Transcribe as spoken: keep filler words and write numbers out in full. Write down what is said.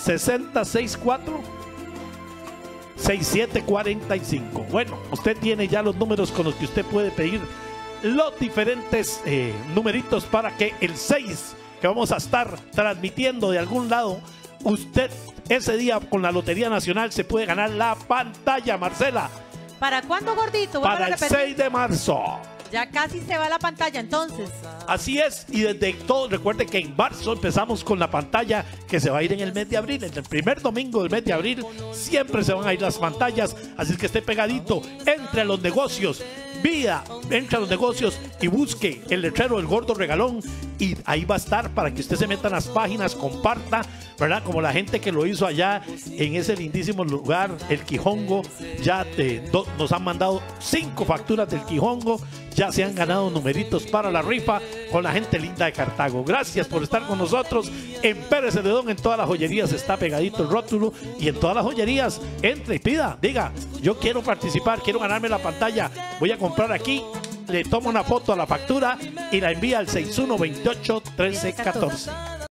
seis cero seis cuatro seis siete cuatro cinco. Bueno, usted tiene ya los números con los que usted puede pedir los diferentes eh, numeritos para que el seis que vamos a estar transmitiendo de algún lado, usted ese día con la Lotería Nacional se puede ganar la pantalla, Marcela. ¿Para cuándo, gordito? Para el seis de marzo. Ya casi se va la pantalla, entonces. Así es, y desde todo, recuerde que en marzo empezamos con la pantalla que se va a ir en el mes de abril. En el primer domingo del mes de abril siempre se van a ir las pantallas, así que esté pegadito, entre a los negocios, vida, entre a los negocios y busque el letrero del Gordo Regalón, y ahí va a estar para que usted se meta en las páginas, comparta, ¿verdad? Como la gente que lo hizo allá en ese lindísimo lugar, el Quijongo. Ya te, do, nos han mandado cinco facturas del Quijongo, ya se han ganado numeritos para la rifa con la gente linda de Cartago. Gracias por estar con nosotros. En Pérez Celedón, en todas las joyerías está pegadito el rótulo, y en todas las joyerías entre y pida, diga, yo quiero participar, quiero ganarme la pantalla, voy a comprar aquí, le toma una foto a la factura y la envía al seis uno dos ocho, uno tres uno cuatro.